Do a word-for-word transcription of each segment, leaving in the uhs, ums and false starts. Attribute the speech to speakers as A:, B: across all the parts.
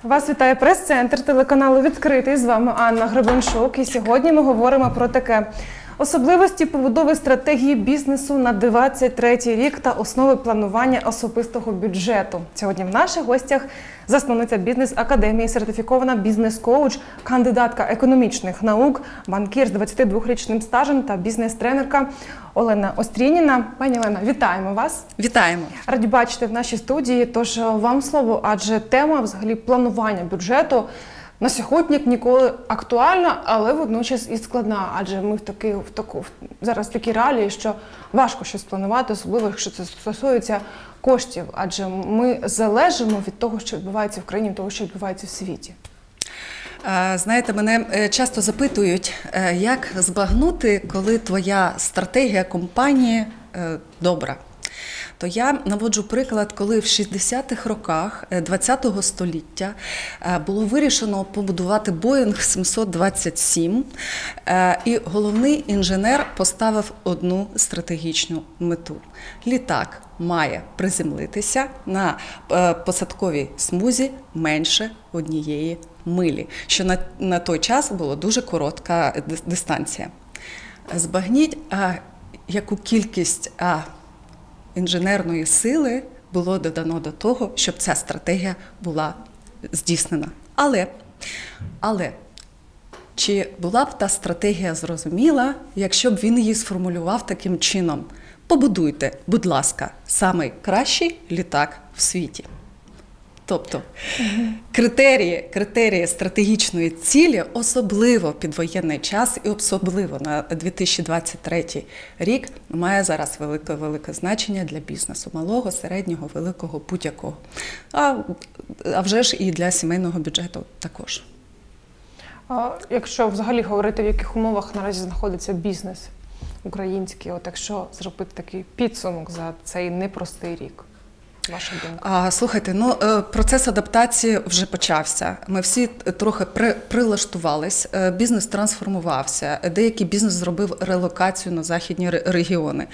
A: Вас вітає прес-центр телеканалу «Відкритий». З вами Анна Гребеншук. І сьогодні ми говоримо про таке: особливості побудови стратегії бізнесу на двадцять третій рік та основи планування особистого бюджету. Сьогодні в наших гостях засновниця бізнес-академії, сертифікована бізнес-коуч, кандидатка економічних наук, банкір з двадцятидвохрічним стажем та бізнес-тренерка Олена Острініна. Пані Олена, вітаємо вас.
B: Вітаємо.
A: Раді бачити в нашій студії, тож вам слово, адже тема взагалі планування бюджету на сьогодні як ніколи актуальна, але водночас і складна, адже ми в такі, в таку, зараз такі реалії, що важко щось планувати, особливо якщо це стосується коштів, адже ми залежимо від того, що відбувається в країні, від того, що відбувається в світі.
B: Знаєте, мене часто запитують, як збагнути, коли твоя стратегія компанії добра. То я наводжу приклад, коли в шістдесятих роках ХХ століття було вирішено побудувати Боїнг сімсот двадцять сім, і головний інженер поставив одну стратегічну мету. Літак має приземлитися на посадковій смузі менше однієї милі, що на, на той час була дуже коротка дистанція. Збагніть, а, яку кількість а, інженерної сили було додано до того, щоб ця стратегія була здійснена. Але, але чи була б та стратегія зрозуміла, якщо б він її сформулював таким чином: побудуйте, будь ласка, найкращий літак в світі. Тобто критерії, критерії стратегічної цілі, особливо під воєнний час і особливо на дві тисячі двадцять третій рік, має зараз велике-велике значення для бізнесу. Малого, середнього, великого, будь-якого. А, а вже ж і для сімейного бюджету також.
A: А якщо взагалі говорити, в яких умовах наразі знаходиться бізнес український, от якщо зробити такий підсумок за цей непростий рік? Ваша думка?
B: А, слухайте, ну, процес адаптації вже почався. Ми всі трохи при, прилаштувались, бізнес трансформувався, деякий бізнес зробив релокацію на західні регіони.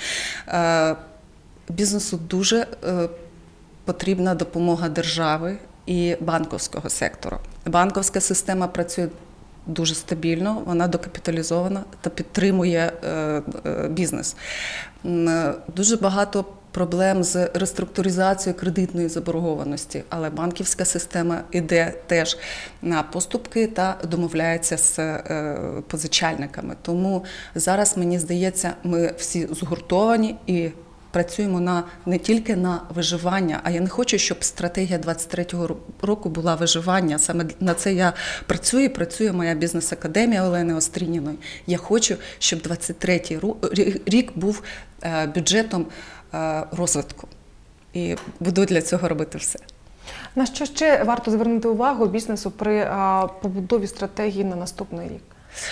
B: Бізнесу дуже потрібна допомога держави і банківського сектору. Банківська система працює дуже стабільно, вона докапіталізована та підтримує бізнес. Дуже багато проблем з реструктуризацією кредитної заборгованості, але банківська система йде теж на поступки та домовляється з позичальниками. Тому зараз, мені здається, ми всі згуртовані і працюємо на, не тільки на виживання, а я не хочу, щоб стратегія двадцять третього року була виживання. Саме на це я працюю, працює моя бізнес-академія Олени Острініної. Я хочу, щоб двадцять третій рік був бюджетом розвитку. І буду для цього робити все.
A: На що ще варто звернути увагу бізнесу при побудові стратегії на наступний рік?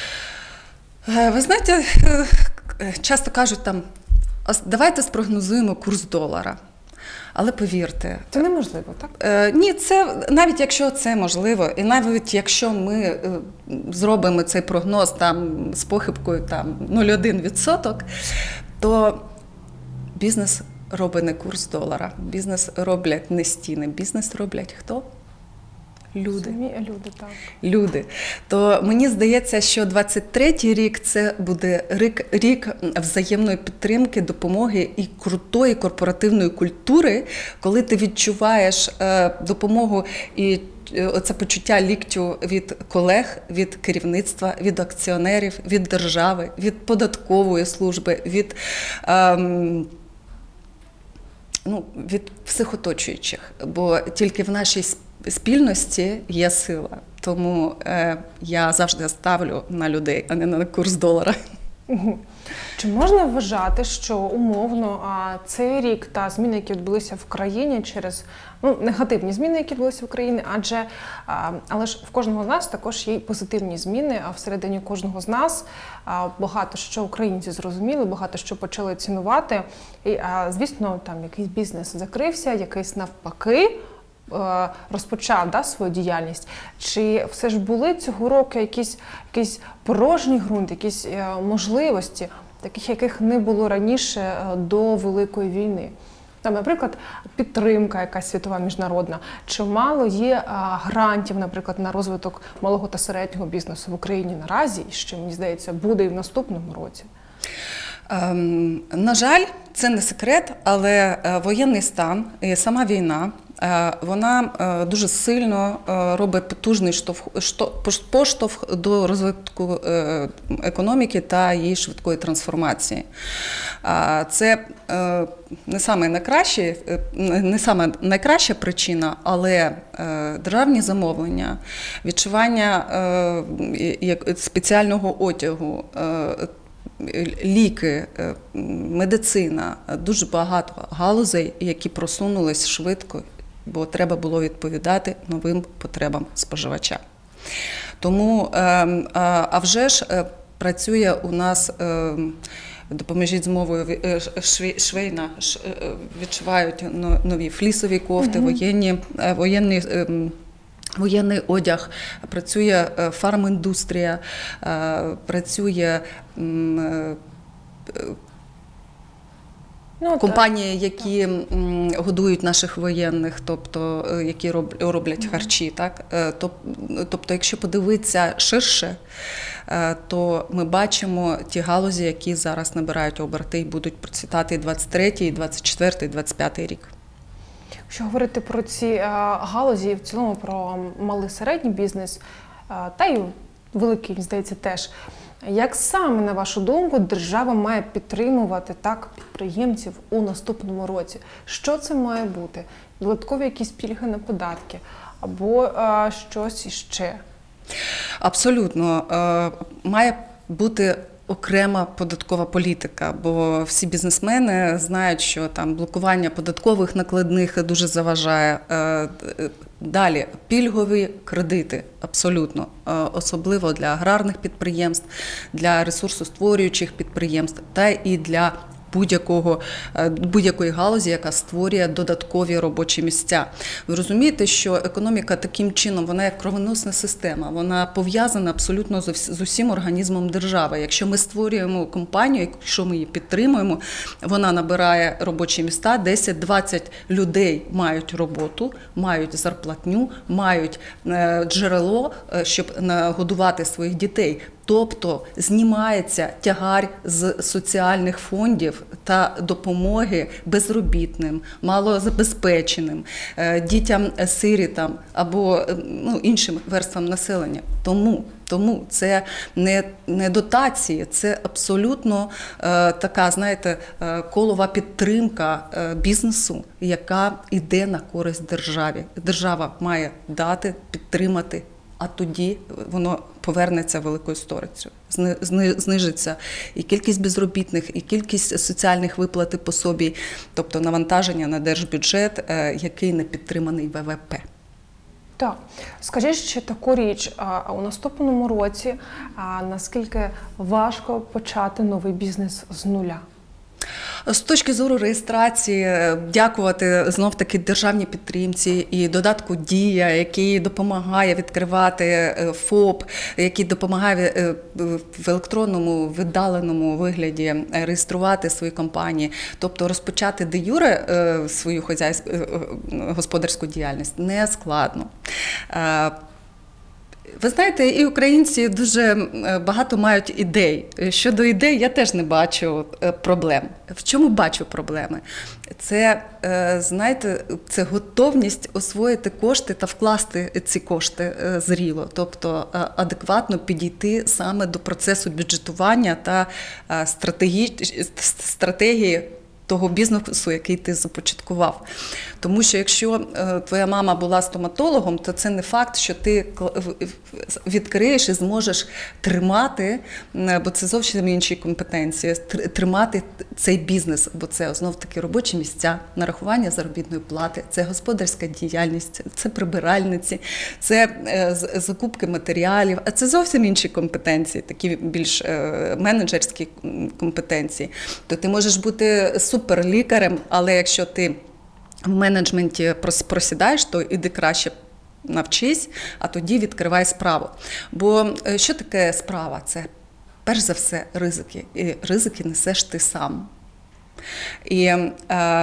B: Ви знаєте, часто кажуть там, давайте спрогнозуємо курс долара. Але повірте...
A: Це неможливо, так?
B: Е, ні, це, навіть якщо це можливо, і навіть якщо ми е, зробимо цей прогноз там, з похибкою там, нуль цілих один відсоток, то бізнес робить не курс долара, бізнес роблять не стіни, бізнес роблять хто? Люди.
A: Самі люди, так.
B: Люди. То мені здається, що двадцять третій рік – це буде рік, рік взаємної підтримки, допомоги і крутої корпоративної культури, коли ти відчуваєш е, допомогу і оце почуття ліктю від колег, від керівництва, від акціонерів, від держави, від податкової служби, від, ем, ну, від всіх оточуючих. Бо тільки в нашій спільності є сила, тому е, я завжди ставлю на людей, а не на курс долара.
A: Чи можна вважати, що умовно а, цей рік та зміни, які відбулися в країні через ну, негативні зміни, які відбулися в країні, адже а, але ж в кожного з нас також є позитивні зміни, а всередині кожного з нас а, багато що українці зрозуміли, багато що почали цінувати. І, а, звісно, там якийсь бізнес закрився, якийсь навпаки розпочав да, свою діяльність. Чи все ж були цього року якісь, якісь порожній ґрунт, якісь можливості, таких, яких не було раніше до Великої війни? Там, наприклад, підтримка якась світова, міжнародна. Чимало є а, грантів, наприклад, на розвиток малого та середнього бізнесу в Україні наразі, і що, мені здається, буде і в наступному році?
B: Ем, на жаль, це не секрет, але воєнний стан і сама війна, вона дуже сильно робить потужний штовх, поштовх до розвитку економіки та її швидкої трансформації. Це не саме найкраща, не саме найкраща причина, але державні замовлення, відшивання спеціального одягу, ліки, медицина, дуже багато галузей, які просунулись швидко, бо треба було відповідати новим потребам споживача. Тому, а вже ж, працює у нас, допоможіть з мовою, швейна, відшивають нові флісові кофти, угу. воєнні, воєнні Воєнний одяг, працює фарміндустрія, працює ну, компанії, які годують наших воєнних, тобто які роблять харчі. Так? Тобто, якщо подивитися ширше, то ми бачимо ті галузі, які зараз набирають оберти і будуть процвітати і двадцять третій, і двадцять четвертий, і двадцять п'ятий рік.
A: Якщо говорити про ці галузі, в цілому про малий середній бізнес, та й великий, здається, теж, як саме, на вашу думку, держава має підтримувати так підприємців у наступному році? Що це має бути? Додаткові якісь пільги на податки або а, щось іще?
B: Абсолютно. Має бути окрема податкова політика, бо всі бізнесмени знають, що там блокування податкових накладних дуже заважає. Далі, пільгові кредити, абсолютно, особливо для аграрних підприємств, для ресурсостворюючих підприємств та і для будь-якого, будь-якої галузі, яка створює додаткові робочі місця. Ви розумієте, що економіка таким чином, вона як кровоносна система, вона пов'язана абсолютно з усім організмом держави. Якщо ми створюємо компанію, якщо ми її підтримуємо, вона набирає робочі місця, десять-двадцять людей мають роботу, мають зарплатню, мають джерело, щоб нагодувати своїх дітей. Тобто знімається тягар з соціальних фондів та допомоги безробітним, малозабезпеченим, дітям-сирітам або ну, іншим верствам населення. Тому, тому це не, не дотації, це абсолютно е, така, знаєте, е, колова підтримка е, бізнесу, яка йде на користь державі. Держава має дати, підтримати, а тоді воно повернеться великою сторицею. Знижиться і кількість безробітних, і кількість соціальних виплат і пособій, тобто навантаження на держбюджет, який не підтриманий Ве Ве Пе.
A: Так. Скажіть ще таку річ, а у наступному році а наскільки важко почати новий бізнес з нуля?
B: З точки зору реєстрації, дякувати знов-таки державній підтримці і додатку «Дія», який допомагає відкривати ФОП, який допомагає в електронному, віддаленому вигляді реєструвати свої компанії, тобто розпочати де юре свою хозяйську, господарську діяльність не складно. Ви знаєте, і українці дуже багато мають ідей. Щодо ідей я теж не бачу проблем. В чому бачу проблеми? Це, знаєте, це готовність освоїти кошти та вкласти ці кошти зріло, тобто адекватно підійти саме до процесу бюджетування та стратегії, стратегії того бізнесу, який ти започаткував. Тому що якщо твоя мама була стоматологом, то це не факт, що ти відкриєш і зможеш тримати, бо це зовсім інші компетенції, тримати цей бізнес, бо це знов-таки робочі місця, нарахування заробітної плати, це господарська діяльність, це прибиральниці, це закупки матеріалів, а це зовсім інші компетенції, такі більш менеджерські компетенції. То ти можеш бути суперлікарем, але якщо ти в менеджменті просідаєш, то іди краще навчись, а тоді відкривай справу. Бо що таке справа? Це, перш за все, ризики. І ризики несеш ти сам. І е,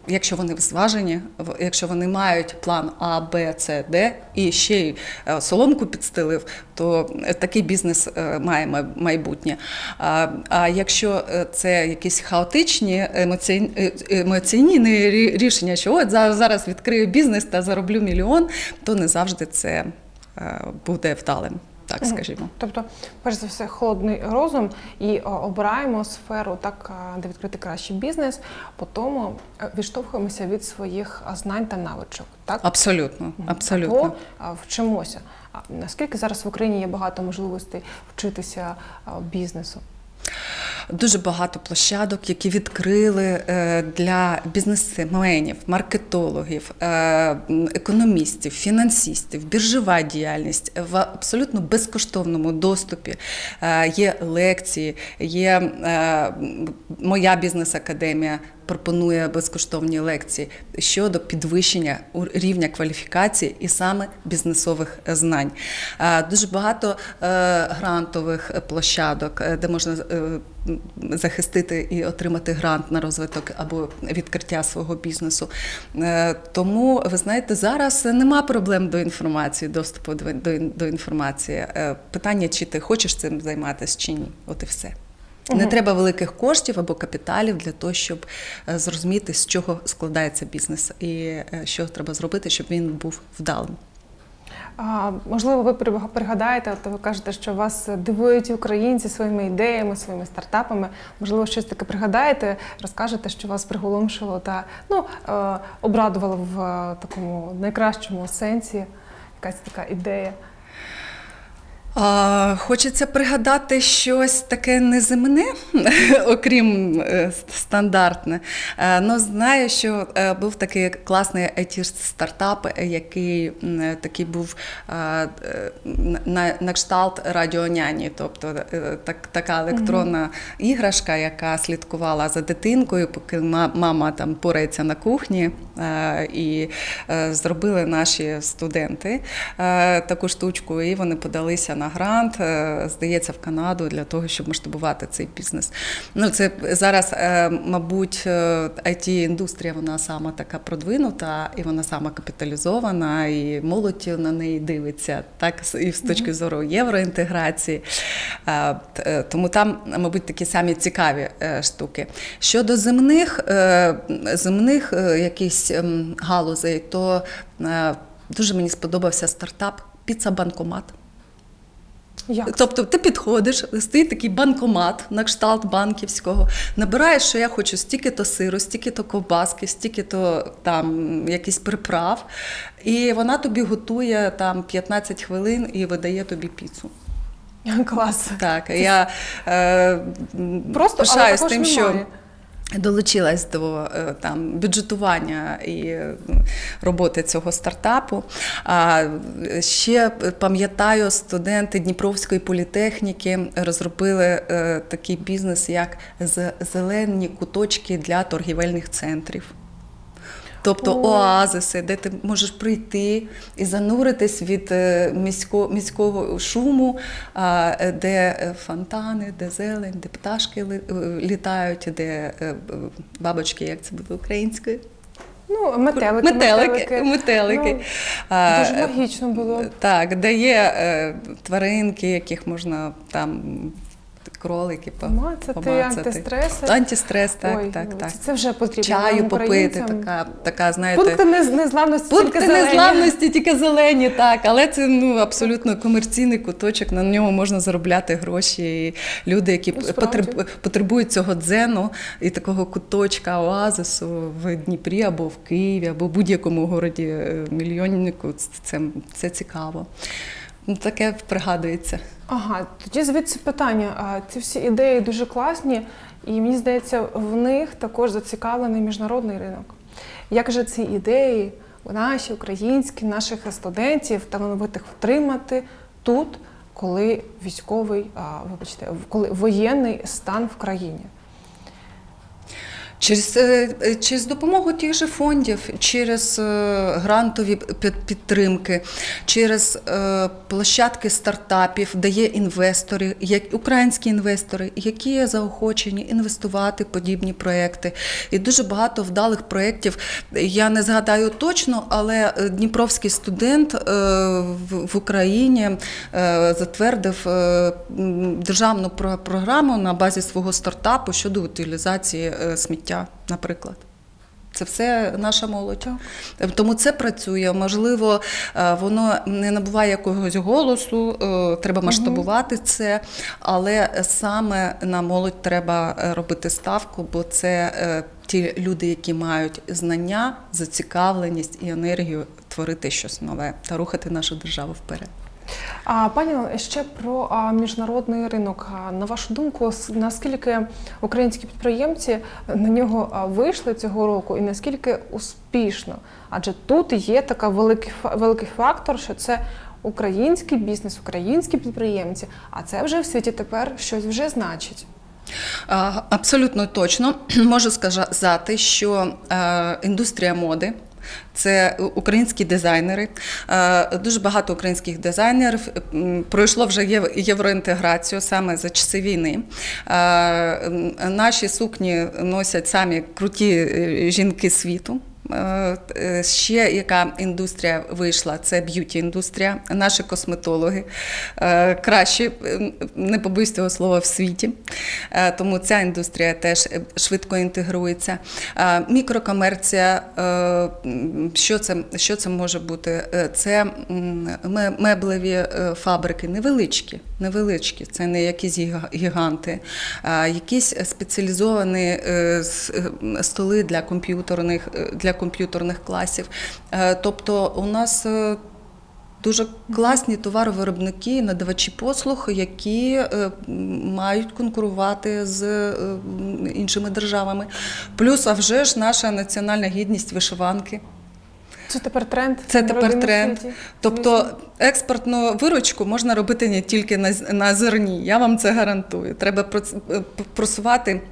B: якщо вони зважені, якщо вони мають план А, Б, С, Д і ще й соломку підстелив, то такий бізнес має майбутнє. А, а якщо це якісь хаотичні емоційні, емоційні рішення, що от зараз відкрию бізнес та зароблю мільйон, то не завжди це буде вдалим. Так, скажімо.
A: Тобто, перш за все, холодний розум і обираємо сферу, так, де відкрити кращий бізнес, потім відштовхуємося від своїх знань та навичок. Так?
B: Абсолютно. Абсолютно.
A: Або вчимося. Наскільки зараз в Україні є багато можливостей вчитися бізнесу?
B: Дуже багато площадок, які відкрили для бізнесменів, маркетологів, економістів, фінансистів, біржова діяльність в абсолютно безкоштовному доступі. Є лекції, є моя бізнес-академія, пропонує безкоштовні лекції щодо підвищення рівня кваліфікації і саме бізнесових знань. Дуже багато грантових площадок, де можна захистити і отримати грант на розвиток або відкриття свого бізнесу. Тому, ви знаєте, зараз нема проблем до інформації, доступу до, до інформації. Питання, чи ти хочеш цим займатися, чи ні. От і все. Не треба великих коштів або капіталів для того, щоб зрозуміти, з чого складається бізнес і що треба зробити, щоб він був вдалим.
A: А, можливо, ви пригадаєте, от ви кажете, що вас дивують українці своїми ідеями, своїми стартапами. Можливо, щось таке пригадаєте, розкажете, що вас приголомшило та ну, е, обрадувало в такому найкращому сенсі, якась така ідея.
B: А, хочеться пригадати щось таке неземне, окрім е, стандартне. Е, ну, знаю, що е, був такий класний ай ті-стартап, який е, такий був е, на, на кшталт радіоняні, тобто е, так, така електронна mm-hmm. іграшка, яка слідкувала за дитинкою, поки мама там порається на кухні, е, і е, зробили наші студенти е, таку штучку, і вони подалися на грант, здається, в Канаду для того, щоб масштабувати цей бізнес. Ну, це зараз, мабуть, ай ті-індустрія, вона сама така продвинута, і вона сама капіталізована, і молодь на неї дивиться, так, і з точки зору євроінтеграції. Тому там, мабуть, такі самі цікаві штуки. Щодо земних, земних якихось галузей, то дуже мені сподобався стартап «Піца-банкомат».
A: Як?
B: Тобто ти підходиш, стоїть такий банкомат на кшталт банківського, набираєш, що я хочу стільки-то сиру, стільки-то ковбаски, стільки-то там якийсь приправ, і вона тобі готує там п'ятнадцять хвилин і видає тобі піцу.
A: Клас.
B: Так, я е,
A: просто
B: пишаюсь тим, що
A: немає.
B: Долучилась до там бюджетування і роботи цього стартапу. А ще пам'ятаю, студенти Дніпровської політехніки розробили е, такий бізнес, як зелені куточки для торгівельних центрів. Тобто О. оазиси, де ти можеш прийти і зануритись від міського, міського шуму, де фонтани, де зелень, де пташки літають, де бабочки, як це буде українською?
A: Ну, метелики.
B: Метелики. метелики. метелики.
A: Ну, дуже магічно було.
B: Так, де є тваринки, яких можна там... кролики
A: помацати, помацати. Антистрес.
B: Антистрес, так,
A: Ой,
B: так, так.
A: Це вже потрібно.
B: Чаю попити, така, така, знаєте...
A: Пункти незламності
B: Пункти
A: тільки зелені.
B: незламності тільки зелені, так. Але це, ну, абсолютно комерційний куточок, на ньому можна заробляти гроші. І люди, які потреб... потребують цього дзену і такого куточка, оазису в Дніпрі або в Києві, або в будь-якому городі мільйоннику, це, це цікаво. Ну, таке пригадується.
A: Ага, тоді звідси питання. Ці всі ідеї дуже класні, і мені здається, в них також зацікавлений міжнародний ринок. Як же ці ідеї, наші, українські, наших студентів, талановитих втримати тут, коли військовий, а, вибачте, коли воєнний стан в країні?
B: Через, через допомогу тих же фондів, через грантові підтримки, через площадки стартапів, де є інвестори, українські інвестори, які є заохочені інвестувати в подібні проекти. І дуже багато вдалих проєктів, я не згадаю точно, але дніпровський студент в Україні затвердив державну програму на базі свого стартапу щодо утилізації сміття, наприклад. Це все наша молодь. Тому це працює. Можливо, воно не набуває якогось голосу, треба масштабувати це, але саме на молодь треба робити ставку, бо це ті люди, які мають знання, зацікавленість і енергію творити щось нове та рухати нашу державу вперед.
A: А, пані, ще про а, міжнародний ринок. На вашу думку, наскільки українські підприємці на нього а, вийшли цього року і наскільки успішно? Адже тут є такий великий, великий фактор, що це український бізнес, українські підприємці, а це вже в світі тепер щось вже значить.
B: Абсолютно точно. Можу сказати, що е, індустрія моди, це українські дизайнери. Дуже багато українських дизайнерів пройшло вже євроінтеграцію саме за часи війни. Наші сукні носять самі круті жінки світу. Ще яка індустрія вийшла, це б'юті-індустрія, наші косметологи, кращі, не побоюсь цього слова, в світі, тому ця індустрія теж швидко інтегрується. Мікрокомерція, що це, що це може бути? Це меблеві фабрики, невеличкі, невеличкі, це не якісь гіганти, якісь спеціалізовані столи для комп'ютерних, для комп'ютерних класів. Тобто у нас дуже класні товаровиробники, надавачі послуг, які мають конкурувати з іншими державами. Плюс, а вже ж, наша національна гідність вишиванки.
A: Це тепер тренд?
B: Це тепер тренд. Тобто експортну виручку можна робити не тільки на, на зерні, я вам це гарантую. Треба просувати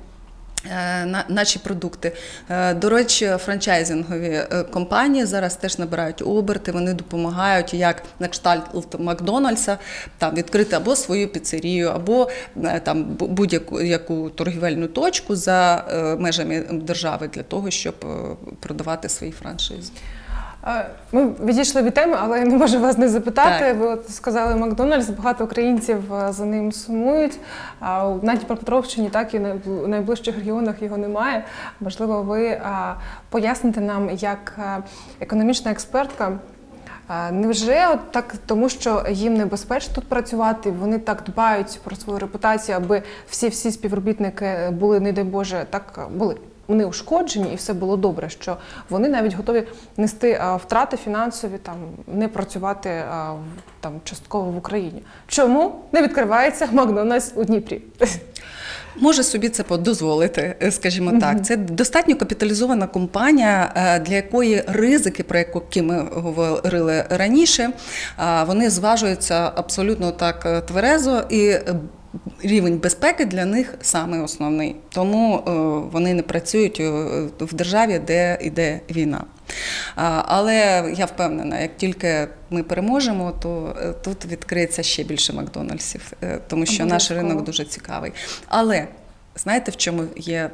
B: наші продукти. До речі, франчайзингові компанії зараз теж набирають оберти, вони допомагають, як на кшталт Макдональдса, там відкрити або свою піцерію, або там будь-яку торгівельну точку за межами держави для того, щоб продавати свої франшизи.
A: Ми відійшли від теми, але я не можу вас не запитати. Так. Ви от сказали Макдональдс, багато українців за ним сумують. На Дніпропетровщині, так і в найближчих регіонах його немає. Можливо, ви поясните нам, як економічна експертка, невже от так, тому що їм небезпечно тут працювати, вони так дбають про свою репутацію, аби всі-всі співробітники були, не дай Боже, так були вони ушкоджені і все було добре, що вони навіть готові нести а, втрати фінансові, там, не працювати а, там, частково в Україні. Чому не відкривається Макдональдс у Дніпрі?
B: Може собі це дозволити, скажімо так. Це достатньо капіталізована компанія, для якої ризики, про які ми говорили раніше, вони зважуються абсолютно так тверезо, і рівень безпеки для них саме основний. Тому вони не працюють в державі, де йде війна. Але я впевнена, як тільки ми переможемо, то тут відкриється ще більше Макдональдсів, тому що наш ринок дуже цікавий. Але знаєте, в чому є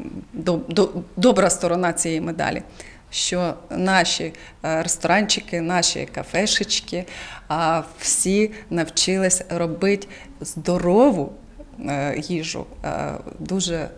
B: добра сторона цієї медалі? Що наші ресторанчики, наші кафешечки всі навчились робити здорову їжу, дуже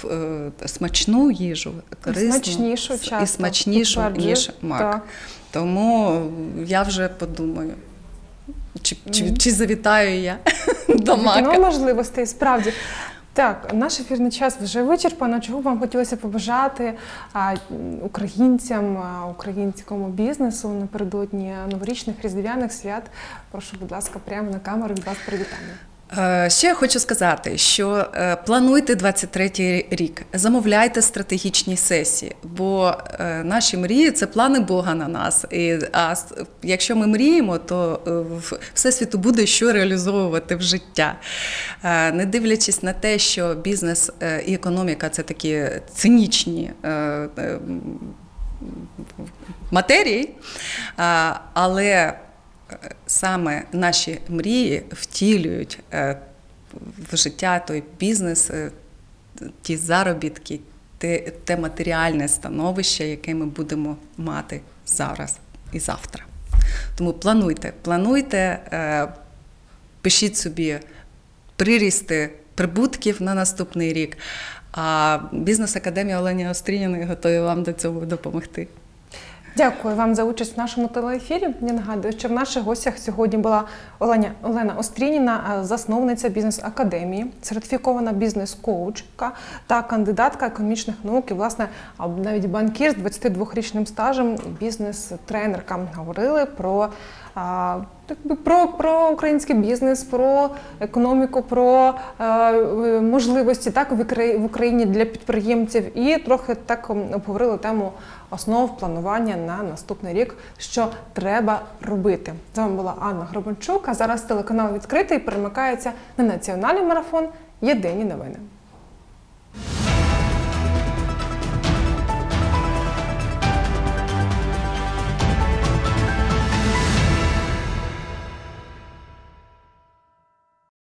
B: смачну їжу, корисну,
A: смачнішу, часто,
B: і смачнішу, ніж Мак. Так. Тому я вже подумаю, чи, чи, mm. чи завітаю я до Мака.
A: Ну, можливостей, справді. Так, наш ефірний час вже вичерпано. Чого б вам хотілося побажати а, українцям, а, українському бізнесу напередодні новорічних різдвяних свят? Прошу, будь ласка, прямо на камеру від вас привітання.
B: Е, Ще я хочу сказати, що е, плануйте двадцять третій рік, замовляйте стратегічні сесії, бо е, наші мрії – це плани Бога на нас. І, а с- якщо ми мріємо, то е, в- Всесвіту буде що реалізовувати в життя. Е, Не дивлячись на те, що бізнес е, і економіка – це такі цинічні е, е, матерії, а, але саме наші мрії втілюють е, в життя той бізнес, е, ті заробітки, те, те матеріальне становище, яке ми будемо мати зараз і завтра. Тому плануйте, плануйте, е, пишіть собі прирісти прибутків на наступний рік, а Бізнес-академія Олені Острініної готові вам до цього допомогти.
A: Дякую вам за участь в нашому телеефірі. Я нагадую, що в наших гостях сьогодні була Олена, Олена Острініна, засновниця бізнес-академії, сертифікована бізнес-коучка та кандидатка економічних наук і, власне, навіть банкір з двадцятидвохрічним стажем, бізнес-тренерка. Говорили про, а, так би, про, про український бізнес, про економіку, про а, можливості так, в Украї- в Україні для підприємців і трохи так обговорили тему основ планування на наступний рік, що треба робити. З вами була Анна Гробанчук, а зараз телеканал «Відкритий» перемикається на національний марафон «Єдині новини».